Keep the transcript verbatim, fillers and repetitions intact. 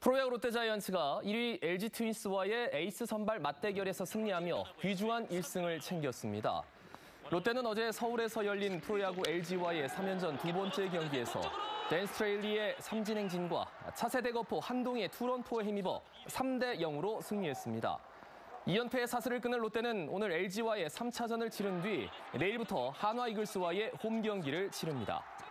프로야구 롯데자이언츠가 일 위 엘지 트윈스와의 에이스 선발 맞대결에서 승리하며 귀중한 일 승을 챙겼습니다. 롯데는 어제 서울에서 열린 프로야구 엘지와의 삼 연전 두 번째 경기에서 댄 스트레일리의 삼진 행진과 차세대 거포 한동희의 투런포에 힘입어 삼 대 영으로 승리했습니다. 이 연패의 사슬을 끊은 롯데는 오늘 엘지와의 삼 차전을 치른 뒤 내일부터 한화 이글스와의 홈 경기를 치릅니다.